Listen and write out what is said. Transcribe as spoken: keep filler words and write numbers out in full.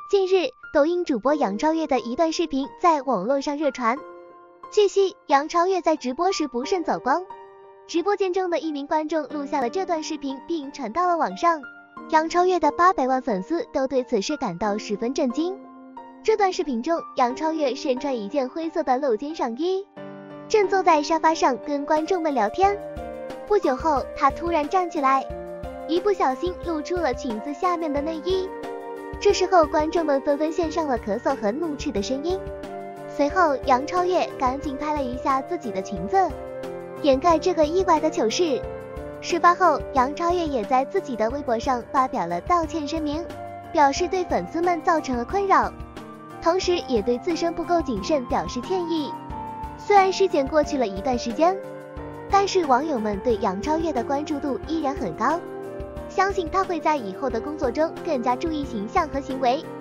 近日，抖音主播杨超越的一段视频在网络上热传。据悉，杨超越在直播时不慎走光，直播间中的一名观众录下了这段视频并传到了网上。杨超越的八百万粉丝都对此事感到十分震惊。这段视频中，杨超越身穿一件灰色的露肩上衣，正坐在沙发上跟观众们聊天。不久后，她突然站起来，一不小心露出了裙子下面的内衣。这时候，观众们纷纷献上了咳嗽和怒斥的声音。随后，杨超越赶紧拍了一下自己的裙子，掩盖这个意外的糗事。事发后，杨超越也在自己的微博上发表了道歉声明，表示对粉丝们造成了困扰，同时也对自身不够谨慎表示歉意。虽然事件过去了一段时间，但是网友们对杨超越的关注度依然很高，相信她会在以后的工作中更加注意形象和行为。